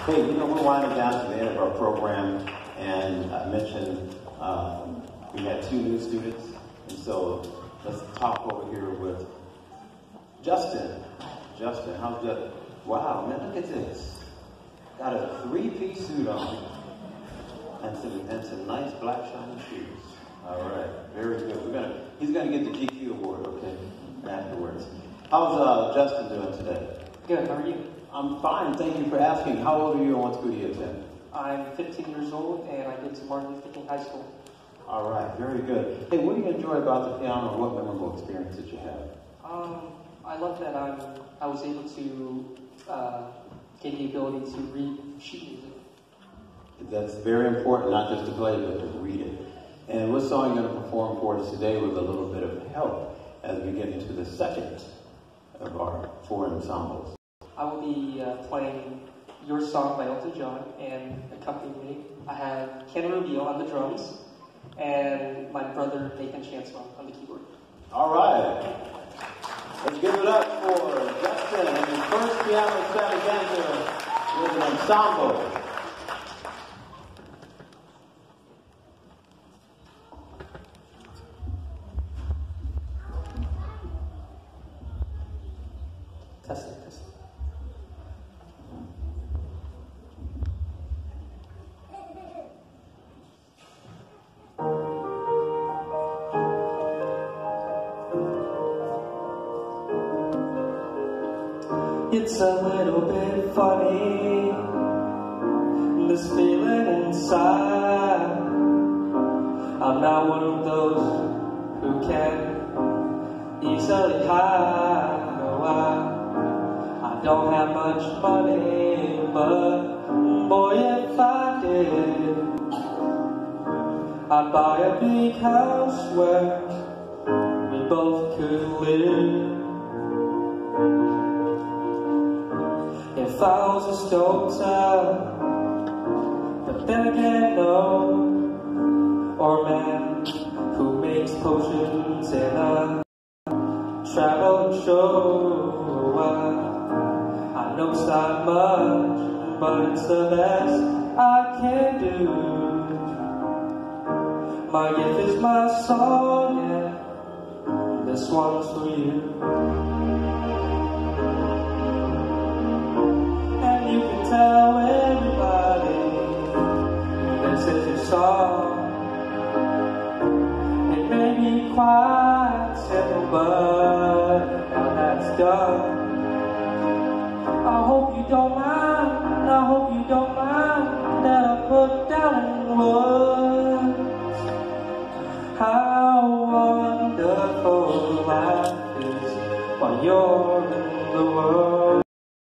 Hey, you know, we're winding down to the end of our program, and I mentioned we had 2 new students, and so let's talk over here with Justin. Justin, how's that? Wow, man, look at this. Got a 3-piece suit on, and some nice black shiny shoes. All right, very good. He's gonna get the GQ award, okay, afterwards. How's Justin doing today? Good, how are you? I'm fine, thank you for asking. How old are you and what school do you attend? I'm 15 years old and I go to Martin Luther King High School. All right, very good. Hey, what do you enjoy about the piano, or what memorable experience did you have? I love that I was able to get the ability to read sheet music. That's very important, not just to play, but to read it. And what song are you going to perform for us today with a little bit of help as we get into the second of our 4 ensembles? I will be playing Your Song by Elton John, and accompanying me, I have Ken Rubio on the drums, and my brother Nathan Chancellor on the keyboard. All right. Let's give it up for Justin and his first piano extravaganza with an ensemble. Testing. It's a little bit funny, this feeling inside. I'm not one of those who can easily hide. No, I don't have much money, but boy, if I did, I'd buy a big house where we both could live. If I was a sculptor, but then again, no, or a man who makes potions in a travel show. I know it's not much, but it's the best I can do. My gift is my song, yeah, this one's for you. You can tell everybody this is your song. It may be quite simple, but now that's done. I hope you don't mind, I hope you don't mind that I put down in words how wonderful life is while you're in the world.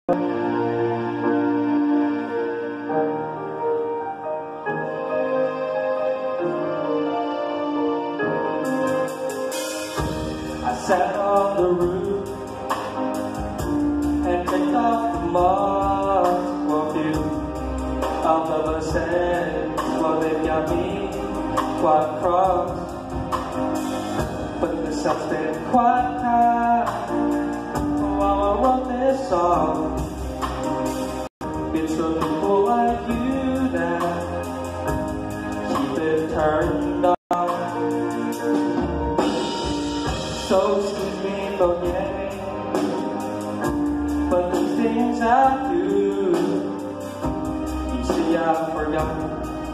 Sat on the roof and picked off the moss for a few of the buses. Well, they've got me quite cross, but the sun's been quite kind while I wrote this song. It's for people like you that keep it turned on. So excuse me for getting, but the things I do, you see I've forgotten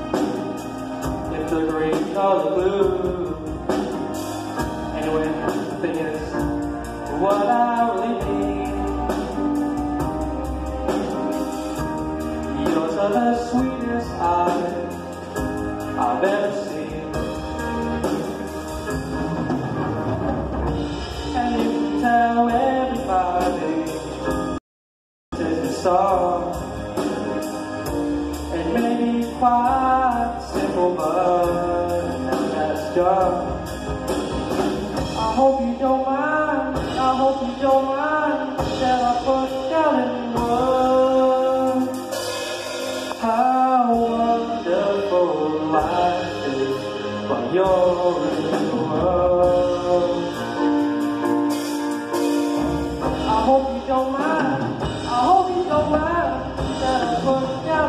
if they're green or the blue. Anyway, the thing is, what I really need, yours are the sweetest eyes I've ever seen. And you can tell everybody this is a song. It may be quite simple, but that's done. I hope you don't mind, I hope you don't mind that I put down in words how wonderful life is while you're in the world. I hope you don't mind, I hope you don't mind that I put down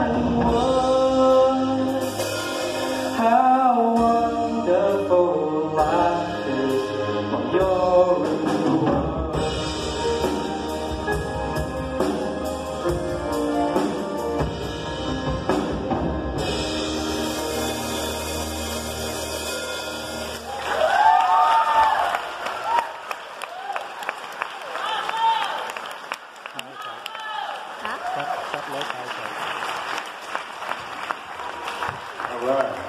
All right.